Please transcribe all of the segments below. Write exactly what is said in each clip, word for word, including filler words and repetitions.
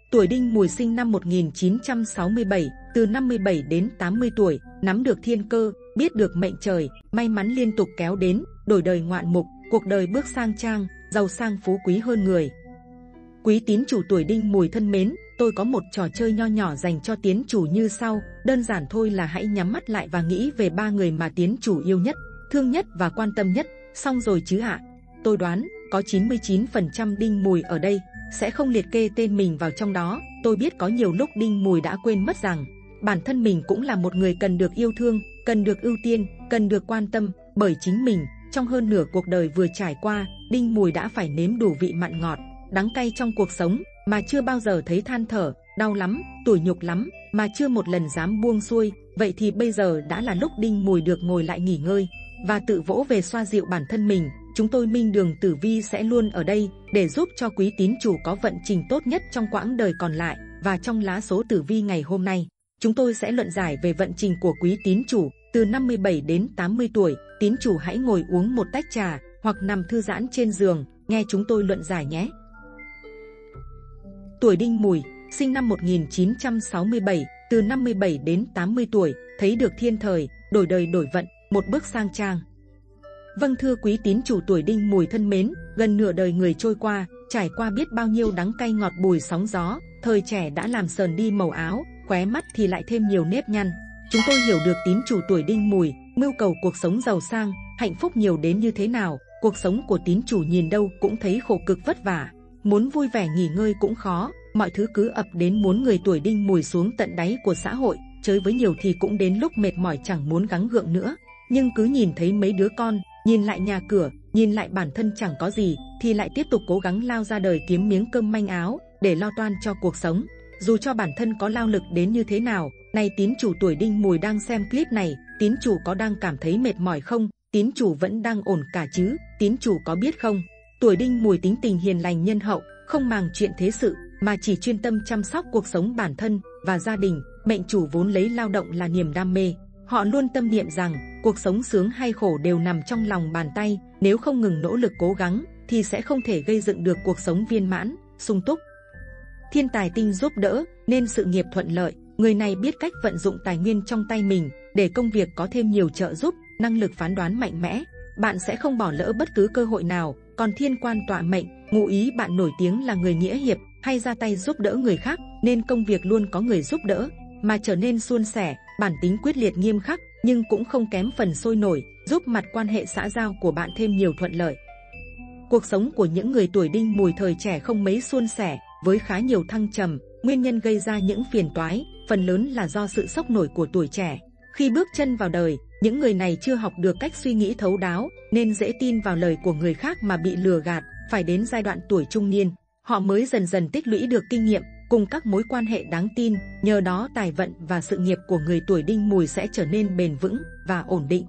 Tuổi Đinh Mùi sinh năm một nghìn chín trăm sáu mươi bảy, từ năm mươi bảy đến tám mươi tuổi, nắm được thiên cơ, biết được mệnh trời, may mắn liên tục kéo đến, đổi đời ngoạn mục, cuộc đời bước sang trang, giàu sang phú quý hơn người. Quý tín chủ tuổi Đinh Mùi thân mến, tôi có một trò chơi nho nhỏ dành cho tín chủ như sau, đơn giản thôi là hãy nhắm mắt lại và nghĩ về ba người mà tín chủ yêu nhất, thương nhất và quan tâm nhất, xong rồi chứ ạ. Tôi đoán, có chín mươi chín phần trăm Đinh Mùi ở đây sẽ không liệt kê tên mình vào trong đó. Tôi biết có nhiều lúc Đinh Mùi đã quên mất rằng bản thân mình cũng là một người cần được yêu thương, cần được ưu tiên, cần được quan tâm bởi chính mình. Trong hơn nửa cuộc đời vừa trải qua, Đinh Mùi đã phải nếm đủ vị mặn ngọt, đắng cay trong cuộc sống mà chưa bao giờ thấy than thở, đau lắm, tủi nhục lắm mà chưa một lần dám buông xuôi. Vậy thì bây giờ đã là lúc Đinh Mùi được ngồi lại nghỉ ngơi và tự vỗ về xoa dịu bản thân mình. Chúng tôi Minh Đường Tử Vi sẽ luôn ở đây để giúp cho quý tín chủ có vận trình tốt nhất trong quãng đời còn lại. Và trong lá số tử vi ngày hôm nay, chúng tôi sẽ luận giải về vận trình của quý tín chủ từ năm mươi bảy đến tám mươi tuổi. Tín chủ hãy ngồi uống một tách trà hoặc nằm thư giãn trên giường, nghe chúng tôi luận giải nhé. Tuổi Đinh Mùi, sinh năm một nghìn chín trăm sáu mươi bảy, từ năm mươi bảy đến tám mươi tuổi, thấy được thiên thời, đổi đời đổi vận, một bước sang trang. Vâng thưa quý tín chủ tuổi Đinh Mùi thân mến, gần nửa đời người trôi qua, trải qua biết bao nhiêu đắng cay ngọt bùi sóng gió, thời trẻ đã làm sờn đi màu áo, khóe mắt thì lại thêm nhiều nếp nhăn. Chúng tôi hiểu được tín chủ tuổi Đinh Mùi, mưu cầu cuộc sống giàu sang, hạnh phúc nhiều đến như thế nào. Cuộc sống của tín chủ nhìn đâu cũng thấy khổ cực vất vả, muốn vui vẻ nghỉ ngơi cũng khó, mọi thứ cứ ập đến muốn người tuổi Đinh Mùi xuống tận đáy của xã hội. Chơi với nhiều thì cũng đến lúc mệt mỏi chẳng muốn gắng gượng nữa, nhưng cứ nhìn thấy mấy đứa con, nhìn lại nhà cửa, nhìn lại bản thân chẳng có gì, thì lại tiếp tục cố gắng lao ra đời kiếm miếng cơm manh áo để lo toan cho cuộc sống. Dù cho bản thân có lao lực đến như thế nào, này tín chủ tuổi Đinh Mùi đang xem clip này, tín chủ có đang cảm thấy mệt mỏi không? Tín chủ vẫn đang ổn cả chứ? Tín chủ có biết không? Tuổi Đinh Mùi tính tình hiền lành nhân hậu, không màng chuyện thế sự, mà chỉ chuyên tâm chăm sóc cuộc sống bản thân và gia đình. Mệnh chủ vốn lấy lao động là niềm đam mê. Họ luôn tâm niệm rằng cuộc sống sướng hay khổ đều nằm trong lòng bàn tay. Nếu không ngừng nỗ lực cố gắng thì sẽ không thể gây dựng được cuộc sống viên mãn, sung túc. Thiên tài tinh giúp đỡ nên sự nghiệp thuận lợi. Người này biết cách vận dụng tài nguyên trong tay mình để công việc có thêm nhiều trợ giúp, năng lực phán đoán mạnh mẽ. Bạn sẽ không bỏ lỡ bất cứ cơ hội nào. Còn thiên quan tọa mệnh, ngụ ý bạn nổi tiếng là người nghĩa hiệp hay ra tay giúp đỡ người khác, nên công việc luôn có người giúp đỡ mà trở nên suôn sẻ. Bản tính quyết liệt nghiêm khắc nhưng cũng không kém phần sôi nổi, giúp mặt quan hệ xã giao của bạn thêm nhiều thuận lợi. Cuộc sống của những người tuổi Đinh Mùi thời trẻ không mấy suôn sẻ, với khá nhiều thăng trầm. Nguyên nhân gây ra những phiền toái phần lớn là do sự sốc nổi của tuổi trẻ. Khi bước chân vào đời, những người này chưa học được cách suy nghĩ thấu đáo nên dễ tin vào lời của người khác mà bị lừa gạt. Phải đến giai đoạn tuổi trung niên, họ mới dần dần tích lũy được kinh nghiệm cùng các mối quan hệ đáng tin. Nhờ đó tài vận và sự nghiệp của người tuổi Đinh Mùi sẽ trở nên bền vững và ổn định.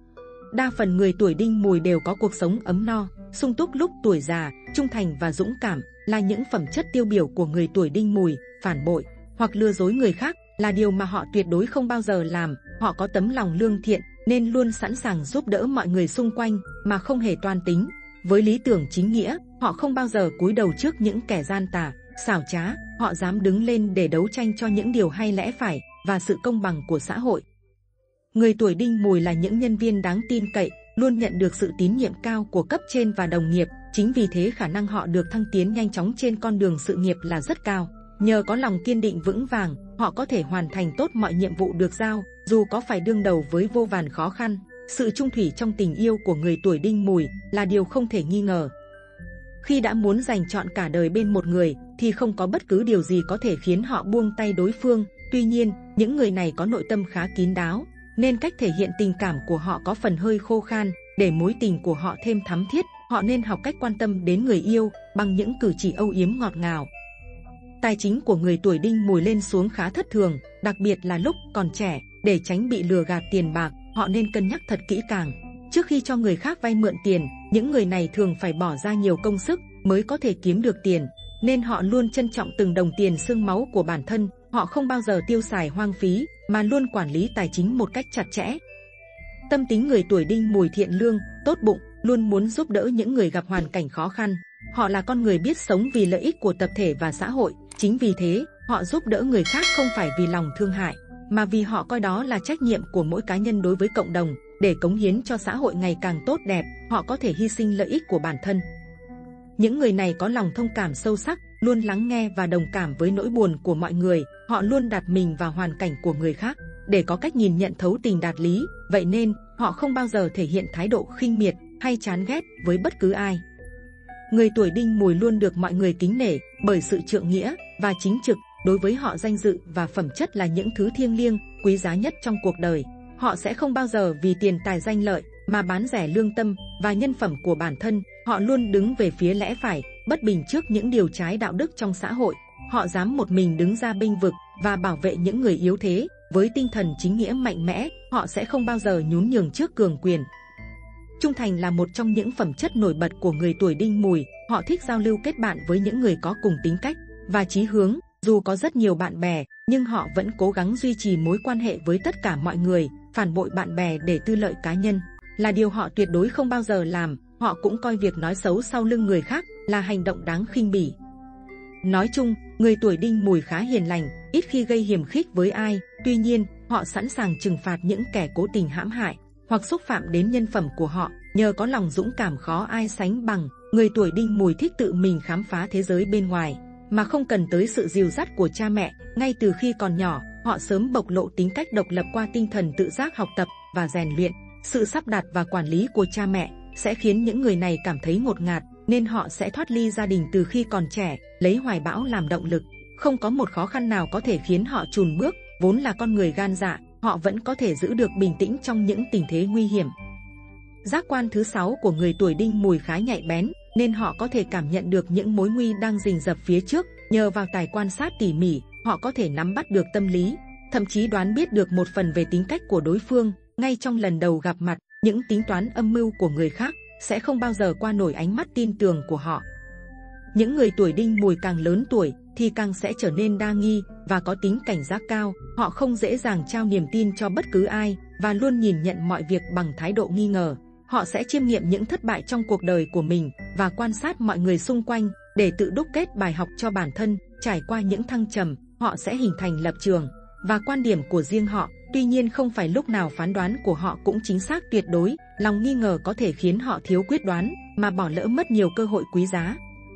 Đa phần người tuổi Đinh Mùi đều có cuộc sống ấm no, sung túc lúc tuổi già. Trung thành và dũng cảm là những phẩm chất tiêu biểu của người tuổi Đinh Mùi. Phản bội hoặc lừa dối người khác là điều mà họ tuyệt đối không bao giờ làm. Họ có tấm lòng lương thiện nên luôn sẵn sàng giúp đỡ mọi người xung quanh mà không hề toan tính. Với lý tưởng chính nghĩa, họ không bao giờ cúi đầu trước những kẻ gian tà, xảo trá. Họ dám đứng lên để đấu tranh cho những điều hay lẽ phải và sự công bằng của xã hội. Người tuổi Đinh Mùi là những nhân viên đáng tin cậy, luôn nhận được sự tín nhiệm cao của cấp trên và đồng nghiệp. Chính vì thế khả năng họ được thăng tiến nhanh chóng trên con đường sự nghiệp là rất cao. Nhờ có lòng kiên định vững vàng, họ có thể hoàn thành tốt mọi nhiệm vụ được giao, dù có phải đương đầu với vô vàn khó khăn. Sự trung thủy trong tình yêu của người tuổi Đinh Mùi là điều không thể nghi ngờ. Khi đã muốn dành trọn cả đời bên một người thì không có bất cứ điều gì có thể khiến họ buông tay đối phương. Tuy nhiên, những người này có nội tâm khá kín đáo, nên cách thể hiện tình cảm của họ có phần hơi khô khan. Để mối tình của họ thêm thắm thiết, họ nên học cách quan tâm đến người yêu bằng những cử chỉ âu yếm ngọt ngào. Tài chính của người tuổi Đinh Mùi lên xuống khá thất thường, đặc biệt là lúc còn trẻ. Để tránh bị lừa gạt tiền bạc, họ nên cân nhắc thật kỹ càng. Trước khi cho người khác vay mượn tiền, những người này thường phải bỏ ra nhiều công sức mới có thể kiếm được tiền, nên họ luôn trân trọng từng đồng tiền xương máu của bản thân. Họ không bao giờ tiêu xài hoang phí, mà luôn quản lý tài chính một cách chặt chẽ. Tâm tính người tuổi Đinh Mùi thiện lương, tốt bụng, luôn muốn giúp đỡ những người gặp hoàn cảnh khó khăn. Họ là con người biết sống vì lợi ích của tập thể và xã hội. Chính vì thế, họ giúp đỡ người khác không phải vì lòng thương hại, mà vì họ coi đó là trách nhiệm của mỗi cá nhân đối với cộng đồng. Để cống hiến cho xã hội ngày càng tốt đẹp, họ có thể hy sinh lợi ích của bản thân. Những người này có lòng thông cảm sâu sắc, luôn lắng nghe và đồng cảm với nỗi buồn của mọi người. Họ luôn đặt mình vào hoàn cảnh của người khác để có cách nhìn nhận thấu tình đạt lý. Vậy nên, họ không bao giờ thể hiện thái độ khinh miệt hay chán ghét với bất cứ ai. Người tuổi Đinh Mùi luôn được mọi người kính nể bởi sự trượng nghĩa và chính trực. Đối với họ, danh dự và phẩm chất là những thứ thiêng liêng, quý giá nhất trong cuộc đời. Họ sẽ không bao giờ vì tiền tài danh lợi mà bán rẻ lương tâm và nhân phẩm của bản thân. Họ luôn đứng về phía lẽ phải, bất bình trước những điều trái đạo đức trong xã hội. Họ dám một mình đứng ra bênh vực và bảo vệ những người yếu thế. Với tinh thần chính nghĩa mạnh mẽ, họ sẽ không bao giờ nhún nhường trước cường quyền. Trung thành là một trong những phẩm chất nổi bật của người tuổi Đinh Mùi. Họ thích giao lưu kết bạn với những người có cùng tính cách và chí hướng. Dù có rất nhiều bạn bè, nhưng họ vẫn cố gắng duy trì mối quan hệ với tất cả mọi người. Phản bội bạn bè để tư lợi cá nhân là điều họ tuyệt đối không bao giờ làm. Họ cũng coi việc nói xấu sau lưng người khác là hành động đáng khinh bỉ. Nói chung, người tuổi Đinh Mùi khá hiền lành, ít khi gây hiềm khích với ai. Tuy nhiên, họ sẵn sàng trừng phạt những kẻ cố tình hãm hại hoặc xúc phạm đến nhân phẩm của họ. Nhờ có lòng dũng cảm khó ai sánh bằng, người tuổi Đinh Mùi thích tự mình khám phá thế giới bên ngoài mà không cần tới sự dìu dắt của cha mẹ. Ngay từ khi còn nhỏ, họ sớm bộc lộ tính cách độc lập qua tinh thần tự giác học tập và rèn luyện. Sự sắp đặt và quản lý của cha mẹ sẽ khiến những người này cảm thấy ngột ngạt, nên họ sẽ thoát ly gia đình từ khi còn trẻ, lấy hoài bão làm động lực. Không có một khó khăn nào có thể khiến họ chùn bước. Vốn là con người gan dạ, họ vẫn có thể giữ được bình tĩnh trong những tình thế nguy hiểm. Giác quan thứ sáu của người tuổi Đinh Mùi khá nhạy bén, nên họ có thể cảm nhận được những mối nguy đang rình rập phía trước. Nhờ vào tài quan sát tỉ mỉ, họ có thể nắm bắt được tâm lý, thậm chí đoán biết được một phần về tính cách của đối phương. Ngay trong lần đầu gặp mặt, những tính toán âm mưu của người khác sẽ không bao giờ qua nổi ánh mắt tin tưởng của họ. Những người tuổi Đinh Mùi càng lớn tuổi thì càng sẽ trở nên đa nghi và có tính cảnh giác cao. Họ không dễ dàng trao niềm tin cho bất cứ ai và luôn nhìn nhận mọi việc bằng thái độ nghi ngờ. Họ sẽ chiêm nghiệm những thất bại trong cuộc đời của mình và quan sát mọi người xung quanh để tự đúc kết bài học cho bản thân. Trải qua những thăng trầm, họ sẽ hình thành lập trường và quan điểm của riêng họ. Tuy nhiên, không phải lúc nào phán đoán của họ cũng chính xác tuyệt đối. Lòng nghi ngờ có thể khiến họ thiếu quyết đoán mà bỏ lỡ mất nhiều cơ hội quý giá.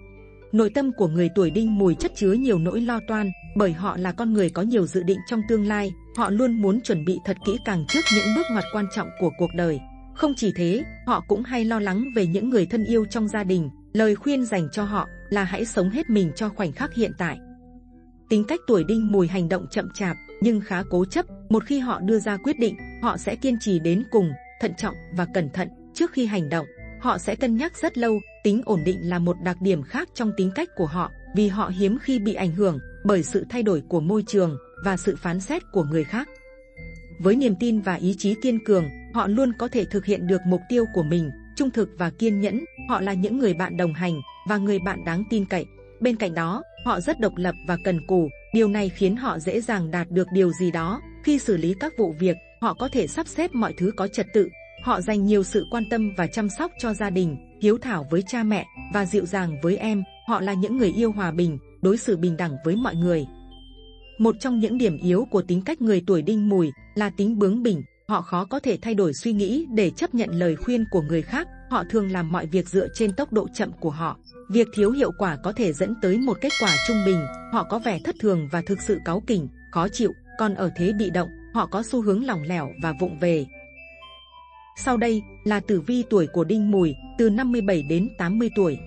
Nội tâm của người tuổi Đinh Mùi chất chứa nhiều nỗi lo toan, bởi họ là con người có nhiều dự định trong tương lai. Họ luôn muốn chuẩn bị thật kỹ càng trước những bước ngoặt quan trọng của cuộc đời. Không chỉ thế, họ cũng hay lo lắng về những người thân yêu trong gia đình. Lời khuyên dành cho họ là hãy sống hết mình cho khoảnh khắc hiện tại. Tính cách tuổi Đinh Mùi hành động chậm chạp nhưng khá cố chấp. Một khi họ đưa ra quyết định, họ sẽ kiên trì đến cùng, thận trọng và cẩn thận trước khi hành động. Họ sẽ cân nhắc rất lâu. Tính ổn định là một đặc điểm khác trong tính cách của họ, vì họ hiếm khi bị ảnh hưởng bởi sự thay đổi của môi trường và sự phán xét của người khác. Với niềm tin và ý chí kiên cường, họ luôn có thể thực hiện được mục tiêu của mình. Trung thực và kiên nhẫn, họ là những người bạn đồng hành và người bạn đáng tin cậy. Bên cạnh đó, họ rất độc lập và cần cù. Điều này khiến họ dễ dàng đạt được điều gì đó. Khi xử lý các vụ việc, họ có thể sắp xếp mọi thứ có trật tự. Họ dành nhiều sự quan tâm và chăm sóc cho gia đình, hiếu thảo với cha mẹ và dịu dàng với em. Họ là những người yêu hòa bình, đối xử bình đẳng với mọi người. Một trong những điểm yếu của tính cách người tuổi Đinh Mùi là tính bướng bỉnh. Họ khó có thể thay đổi suy nghĩ để chấp nhận lời khuyên của người khác. Họ thường làm mọi việc dựa trên tốc độ chậm của họ. Việc thiếu hiệu quả có thể dẫn tới một kết quả trung bình. Họ có vẻ thất thường và thực sự cáu kỉnh, khó chịu. Còn ở thế bị động, họ có xu hướng lỏng lẻo và vụng về. Sau đây là tử vi tuổi của Đinh Mùi từ năm mươi bảy đến tám mươi tuổi.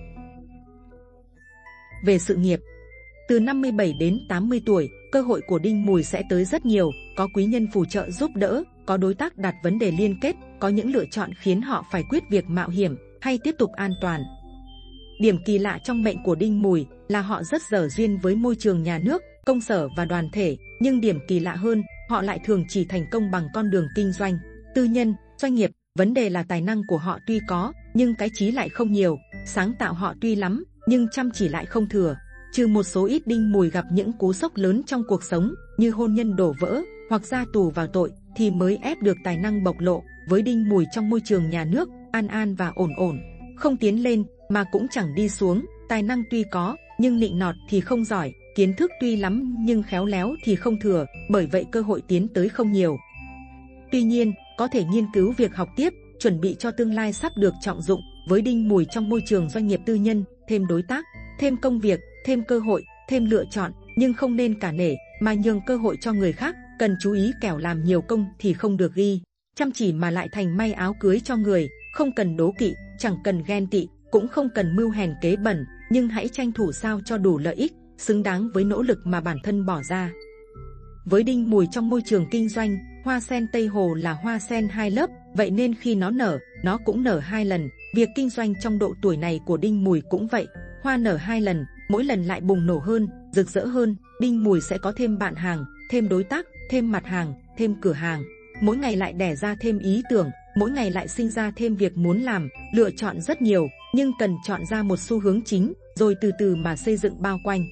Về sự nghiệp, từ năm mươi bảy đến tám mươi tuổi, cơ hội của Đinh Mùi sẽ tới rất nhiều. Có quý nhân phù trợ giúp đỡ, có đối tác đặt vấn đề liên kết, có những lựa chọn khiến họ phải quyết việc mạo hiểm hay tiếp tục an toàn. Điểm kỳ lạ trong mệnh của Đinh Mùi là họ rất dở duyên với môi trường nhà nước, công sở và đoàn thể. Nhưng điểm kỳ lạ hơn, họ lại thường chỉ thành công bằng con đường kinh doanh, tư nhân, doanh nghiệp. Vấn đề là tài năng của họ tuy có, nhưng cái chí lại không nhiều. Sáng tạo họ tuy lắm, nhưng chăm chỉ lại không thừa. Trừ một số ít, Đinh Mùi gặp những cú sốc lớn trong cuộc sống, như hôn nhân đổ vỡ hoặc ra tù vào tội, thì mới ép được tài năng bộc lộ. Với Đinh Mùi trong môi trường nhà nước, an an và ổn ổn, không tiến lên, mà cũng chẳng đi xuống, tài năng tuy có, nhưng nịnh nọt thì không giỏi, kiến thức tuy lắm nhưng khéo léo thì không thừa, bởi vậy cơ hội tiến tới không nhiều. Tuy nhiên, có thể nghiên cứu việc học tiếp, chuẩn bị cho tương lai sắp được trọng dụng, với Đinh Mùi trong môi trường doanh nghiệp tư nhân, thêm đối tác, thêm công việc, thêm cơ hội, thêm lựa chọn, nhưng không nên cả nể, mà nhường cơ hội cho người khác, cần chú ý kẻo làm nhiều công thì không được ghi. Chăm chỉ mà lại thành may áo cưới cho người, không cần đố kỵ, chẳng cần ghen tị, cũng không cần mưu hèn kế bẩn, nhưng hãy tranh thủ sao cho đủ lợi ích, xứng đáng với nỗ lực mà bản thân bỏ ra. Với Đinh Mùi trong môi trường kinh doanh, hoa sen Tây Hồ là hoa sen hai lớp, vậy nên khi nó nở, nó cũng nở hai lần. Việc kinh doanh trong độ tuổi này của Đinh Mùi cũng vậy, hoa nở hai lần, mỗi lần lại bùng nổ hơn, rực rỡ hơn. Đinh Mùi sẽ có thêm bạn hàng, thêm đối tác, thêm mặt hàng, thêm cửa hàng. Mỗi ngày lại đẻ ra thêm ý tưởng, mỗi ngày lại sinh ra thêm việc muốn làm, lựa chọn rất nhiều, nhưng cần chọn ra một xu hướng chính, rồi từ từ mà xây dựng bao quanh.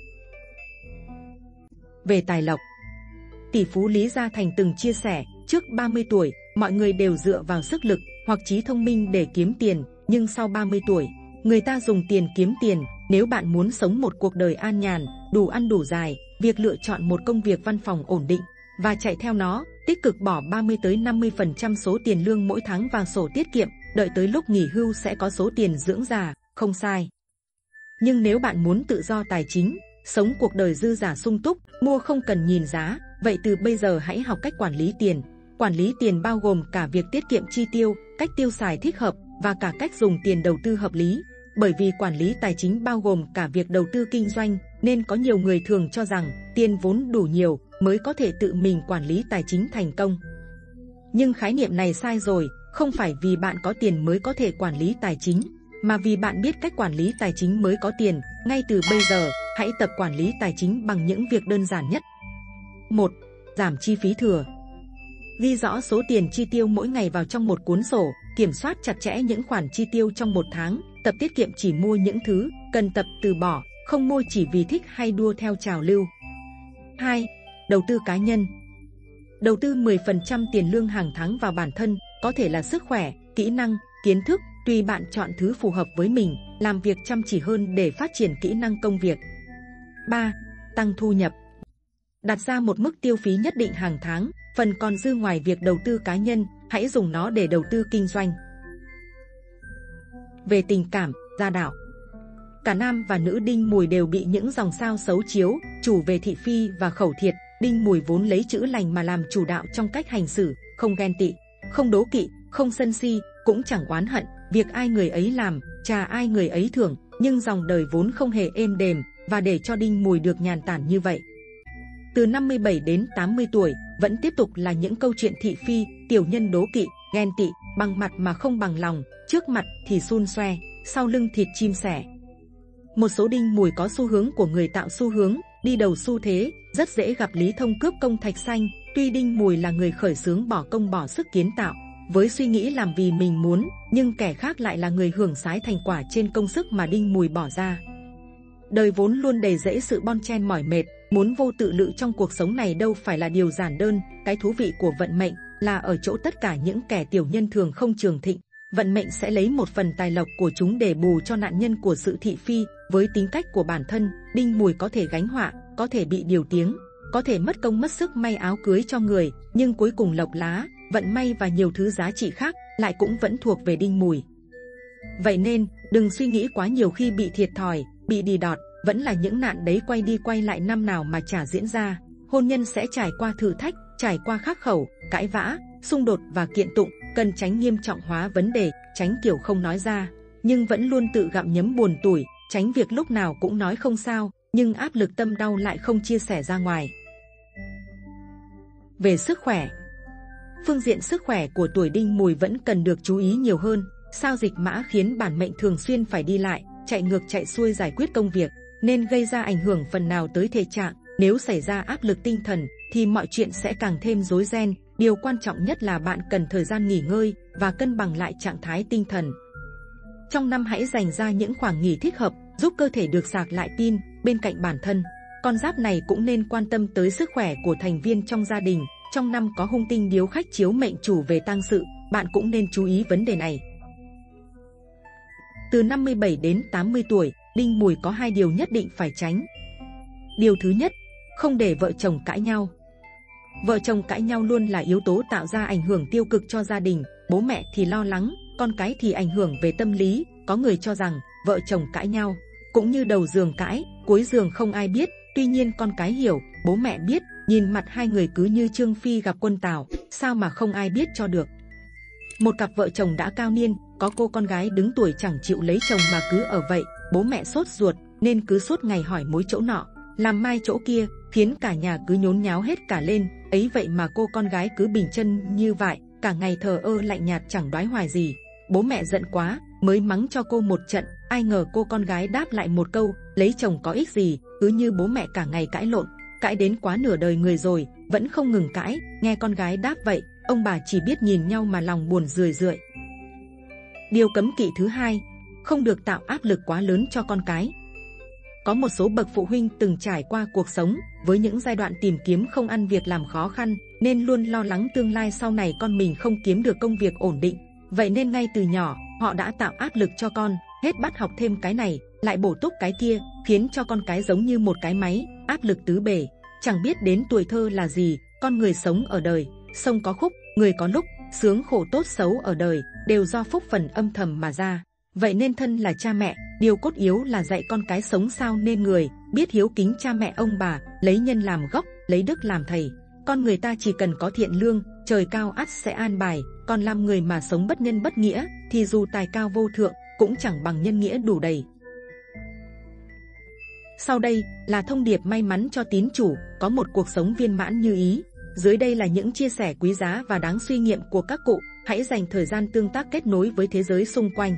Về tài lộc, tỷ phú Lý Gia Thành từng chia sẻ, trước ba mươi tuổi, mọi người đều dựa vào sức lực hoặc trí thông minh để kiếm tiền, nhưng sau ba mươi tuổi, người ta dùng tiền kiếm tiền. Nếu bạn muốn sống một cuộc đời an nhàn, đủ ăn đủ dài, việc lựa chọn một công việc văn phòng ổn định và chạy theo nó, tích cực bỏ ba mươi tới năm mươi phần trăm số tiền lương mỗi tháng vào sổ tiết kiệm, đợi tới lúc nghỉ hưu sẽ có số tiền dưỡng già, không sai. Nhưng nếu bạn muốn tự do tài chính, sống cuộc đời dư giả sung túc, mua không cần nhìn giá, vậy từ bây giờ hãy học cách quản lý tiền. Quản lý tiền bao gồm cả việc tiết kiệm chi tiêu, cách tiêu xài thích hợp và cả cách dùng tiền đầu tư hợp lý. Bởi vì quản lý tài chính bao gồm cả việc đầu tư kinh doanh, nên có nhiều người thường cho rằng tiền vốn đủ nhiều mới có thể tự mình quản lý tài chính thành công. Nhưng khái niệm này sai rồi, không phải vì bạn có tiền mới có thể quản lý tài chính, mà vì bạn biết cách quản lý tài chính mới có tiền. Ngay từ bây giờ, hãy tập quản lý tài chính bằng những việc đơn giản nhất. một. Giảm chi phí thừa. Ghi rõ số tiền chi tiêu mỗi ngày vào trong một cuốn sổ, kiểm soát chặt chẽ những khoản chi tiêu trong một tháng, tập tiết kiệm chỉ mua những thứ cần tập từ bỏ, không mua chỉ vì thích hay đua theo trào lưu. hai. Đầu tư cá nhân. Đầu tư mười phần trăm tiền lương hàng tháng vào bản thân, có thể là sức khỏe, kỹ năng, kiến thức, tùy bạn chọn thứ phù hợp với mình, làm việc chăm chỉ hơn để phát triển kỹ năng công việc. ba. Tăng thu nhập. Đặt ra một mức tiêu phí nhất định hàng tháng, phần còn dư ngoài việc đầu tư cá nhân, hãy dùng nó để đầu tư kinh doanh. Về tình cảm, gia đạo. Cả nam và nữ Đinh Mùi đều bị những dòng sao xấu chiếu, chủ về thị phi và khẩu thiệt. Đinh Mùi vốn lấy chữ lành mà làm chủ đạo trong cách hành xử, không ghen tị, không đố kỵ, không sân si, cũng chẳng oán hận, việc ai người ấy làm, trà ai người ấy thưởng. Nhưng dòng đời vốn không hề êm đềm, và để cho Đinh Mùi được nhàn tản như vậy, từ năm mươi bảy đến tám mươi tuổi, vẫn tiếp tục là những câu chuyện thị phi, tiểu nhân đố kỵ, ghen tị, bằng mặt mà không bằng lòng, trước mặt thì xun xoe, sau lưng thịt chim sẻ. Một số Đinh Mùi có xu hướng của người tạo xu hướng, đi đầu xu thế, rất dễ gặp Lý Thông cướp công thạch xanh. Tuy Đinh Mùi là người khởi xướng bỏ công bỏ sức kiến tạo, với suy nghĩ làm vì mình muốn, nhưng kẻ khác lại là người hưởng sái thành quả trên công sức mà Đinh Mùi bỏ ra. Đời vốn luôn đầy rẫy sự bon chen mỏi mệt, muốn vô tự lự trong cuộc sống này đâu phải là điều giản đơn. Cái thú vị của vận mệnh là ở chỗ tất cả những kẻ tiểu nhân thường không trường thịnh, vận mệnh sẽ lấy một phần tài lộc của chúng để bù cho nạn nhân của sự thị phi. Với tính cách của bản thân, Đinh Mùi có thể gánh họa, có thể bị điều tiếng, có thể mất công mất sức may áo cưới cho người, nhưng cuối cùng lộc lá, vận may và nhiều thứ giá trị khác lại cũng vẫn thuộc về Đinh Mùi. Vậy nên, đừng suy nghĩ quá nhiều khi bị thiệt thòi, bị đì đọt, vẫn là những nạn đấy quay đi quay lại năm nào mà chả diễn ra. Hôn nhân sẽ trải qua thử thách, trải qua khắc khẩu, cãi vã, xung đột và kiện tụng, cần tránh nghiêm trọng hóa vấn đề, tránh kiểu không nói ra, nhưng vẫn luôn tự gặm nhấm buồn tủi, tránh việc lúc nào cũng nói không sao, nhưng áp lực tâm đau lại không chia sẻ ra ngoài. Về sức khỏe, phương diện sức khỏe của tuổi Đinh Mùi vẫn cần được chú ý nhiều hơn. Sao dịch mã khiến bản mệnh thường xuyên phải đi lại, chạy ngược chạy xuôi giải quyết công việc, nên gây ra ảnh hưởng phần nào tới thể trạng. Nếu xảy ra áp lực tinh thần thì mọi chuyện sẽ càng thêm rối ren. Điều quan trọng nhất là bạn cần thời gian nghỉ ngơi và cân bằng lại trạng thái tinh thần. Trong năm hãy dành ra những khoảng nghỉ thích hợp, giúp cơ thể được sạc lại pin. Bên cạnh bản thân, con giáp này cũng nên quan tâm tới sức khỏe của thành viên trong gia đình. Trong năm có hung tinh điếu khách chiếu mệnh chủ về tang sự, bạn cũng nên chú ý vấn đề này. Từ năm mươi bảy đến tám mươi tuổi, đinh mùi có hai điều nhất định phải tránh. Điều thứ nhất, không để vợ chồng cãi nhau. Vợ chồng cãi nhau luôn là yếu tố tạo ra ảnh hưởng tiêu cực cho gia đình. Bố mẹ thì lo lắng, con cái thì ảnh hưởng về tâm lý. Có người cho rằng vợ chồng cãi nhau cũng như đầu giường cãi, cuối giường không ai biết. Tuy nhiên con cái hiểu, bố mẹ biết, nhìn mặt hai người cứ như Trương Phi gặp quân Tào, sao mà không ai biết cho được. Một cặp vợ chồng đã cao niên, có cô con gái đứng tuổi chẳng chịu lấy chồng mà cứ ở vậy. Bố mẹ sốt ruột nên cứ suốt ngày hỏi mối chỗ nọ, làm mai chỗ kia, khiến cả nhà cứ nhốn nháo hết cả lên. Ấy vậy mà cô con gái cứ bình chân như vậy, cả ngày thờ ơ lạnh nhạt chẳng đoái hoài gì. Bố mẹ giận quá mới mắng cho cô một trận, ai ngờ cô con gái đáp lại một câu, lấy chồng có ích gì. Cứ như bố mẹ cả ngày cãi lộn, cãi đến quá nửa đời người rồi vẫn không ngừng cãi. Nghe con gái đáp vậy, ông bà chỉ biết nhìn nhau mà lòng buồn rười rượi. Điều cấm kỵ thứ hai, không được tạo áp lực quá lớn cho con cái. Có một số bậc phụ huynh từng trải qua cuộc sống với những giai đoạn tìm kiếm không ăn việc làm khó khăn, nên luôn lo lắng tương lai sau này con mình không kiếm được công việc ổn định. Vậy nên ngay từ nhỏ, họ đã tạo áp lực cho con, hết bắt học thêm cái này, lại bổ túc cái kia, khiến cho con cái giống như một cái máy, áp lực tứ bề. Chẳng biết đến tuổi thơ là gì, con người sống ở đời, sông có khúc, người có lúc, sướng khổ tốt xấu ở đời, đều do phúc phần âm thầm mà ra. Vậy nên thân là cha mẹ, điều cốt yếu là dạy con cái sống sao nên người, biết hiếu kính cha mẹ ông bà, lấy nhân làm gốc, lấy đức làm thầy. Con người ta chỉ cần có thiện lương, trời cao ắt sẽ an bài. Còn làm người mà sống bất nhân bất nghĩa, thì dù tài cao vô thượng, cũng chẳng bằng nhân nghĩa đủ đầy. Sau đây là thông điệp may mắn cho tín chủ có một cuộc sống viên mãn như ý. Dưới đây là những chia sẻ quý giá và đáng suy nghiệm của các cụ. Hãy dành thời gian tương tác kết nối với thế giới xung quanh.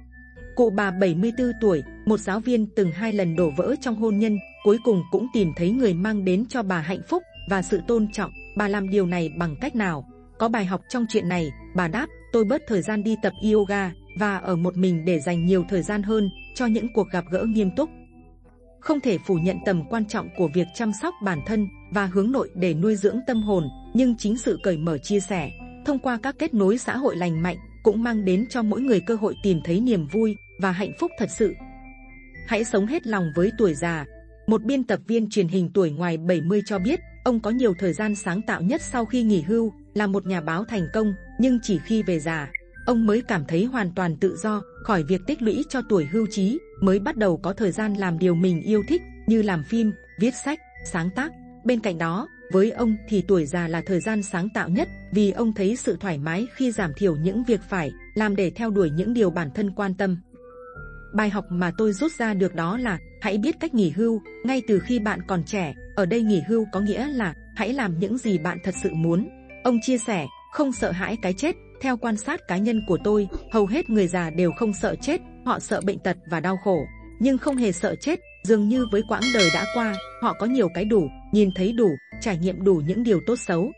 Cụ bà bảy mươi tư tuổi, một giáo viên từng hai lần đổ vỡ trong hôn nhân, cuối cùng cũng tìm thấy người mang đến cho bà hạnh phúc và sự tôn trọng. Bà làm điều này bằng cách nào? Có bài học trong chuyện này. Bà đáp, tôi bớt thời gian đi tập yoga và ở một mình để dành nhiều thời gian hơn cho những cuộc gặp gỡ nghiêm túc. Không thể phủ nhận tầm quan trọng của việc chăm sóc bản thân và hướng nội để nuôi dưỡng tâm hồn, nhưng chính sự cởi mở chia sẻ thông qua các kết nối xã hội lành mạnh cũng mang đến cho mỗi người cơ hội tìm thấy niềm vui và hạnh phúc thật sự. Hãy sống hết lòng với tuổi già. Một biên tập viên truyền hình tuổi ngoài bảy mươi cho biết, ông có nhiều thời gian sáng tạo nhất sau khi nghỉ hưu, là một nhà báo thành công, nhưng chỉ khi về già, ông mới cảm thấy hoàn toàn tự do, khỏi việc tích lũy cho tuổi hưu trí, mới bắt đầu có thời gian làm điều mình yêu thích, như làm phim, viết sách, sáng tác. Bên cạnh đó, với ông thì tuổi già là thời gian sáng tạo nhất, vì ông thấy sự thoải mái khi giảm thiểu những việc phải làm để theo đuổi những điều bản thân quan tâm. Bài học mà tôi rút ra được đó là hãy biết cách nghỉ hưu ngay từ khi bạn còn trẻ. Ở đây nghỉ hưu có nghĩa là hãy làm những gì bạn thật sự muốn. Ông chia sẻ, không sợ hãi cái chết. Theo quan sát cá nhân của tôi, hầu hết người già đều không sợ chết, họ sợ bệnh tật và đau khổ, nhưng không hề sợ chết. Dường như với quãng đời đã qua, họ có nhiều cái đủ, nhìn thấy đủ, trải nghiệm đủ những điều tốt xấu.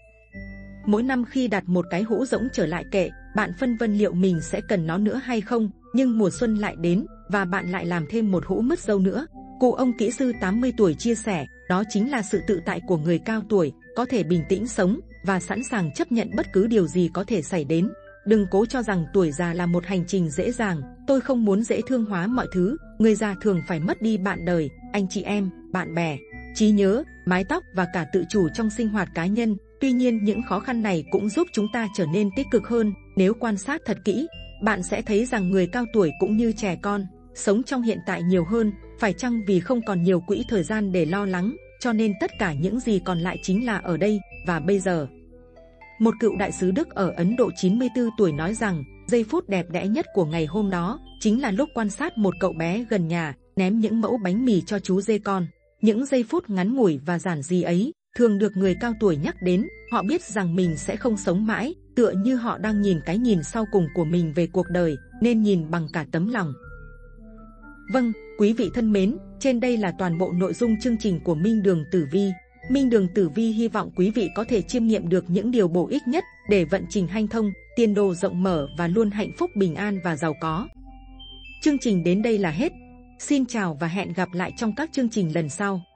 Mỗi năm khi đặt một cái hũ rỗng trở lại kệ, bạn phân vân liệu mình sẽ cần nó nữa hay không, nhưng mùa xuân lại đến và bạn lại làm thêm một hũ mứt dâu nữa. Cụ ông kỹ sư tám mươi tuổi chia sẻ, đó chính là sự tự tại của người cao tuổi, có thể bình tĩnh sống và sẵn sàng chấp nhận bất cứ điều gì có thể xảy đến. Đừng cố cho rằng tuổi già là một hành trình dễ dàng. Tôi không muốn dễ thương hóa mọi thứ. Người già thường phải mất đi bạn đời, anh chị em, bạn bè, trí nhớ, mái tóc và cả tự chủ trong sinh hoạt cá nhân. Tuy nhiên những khó khăn này cũng giúp chúng ta trở nên tích cực hơn. Nếu quan sát thật kỹ, bạn sẽ thấy rằng người cao tuổi cũng như trẻ con, sống trong hiện tại nhiều hơn. Phải chăng vì không còn nhiều quỹ thời gian để lo lắng, cho nên tất cả những gì còn lại chính là ở đây và bây giờ. Một cựu đại sứ Đức ở Ấn Độ chín mươi tư tuổi nói rằng, giây phút đẹp đẽ nhất của ngày hôm đó chính là lúc quan sát một cậu bé gần nhà ném những mẫu bánh mì cho chú dê con. Những giây phút ngắn ngủi và giản dị ấy thường được người cao tuổi nhắc đến. Họ biết rằng mình sẽ không sống mãi, tựa như họ đang nhìn cái nhìn sau cùng của mình về cuộc đời, nên nhìn bằng cả tấm lòng. Vâng, quý vị thân mến, trên đây là toàn bộ nội dung chương trình của Minh Đường Tử Vi. Minh Đường Tử Vi hy vọng quý vị có thể chiêm nghiệm được những điều bổ ích nhất để vận trình hanh thông, tiền đồ rộng mở và luôn hạnh phúc bình an và giàu có. Chương trình đến đây là hết. Xin chào và hẹn gặp lại trong các chương trình lần sau.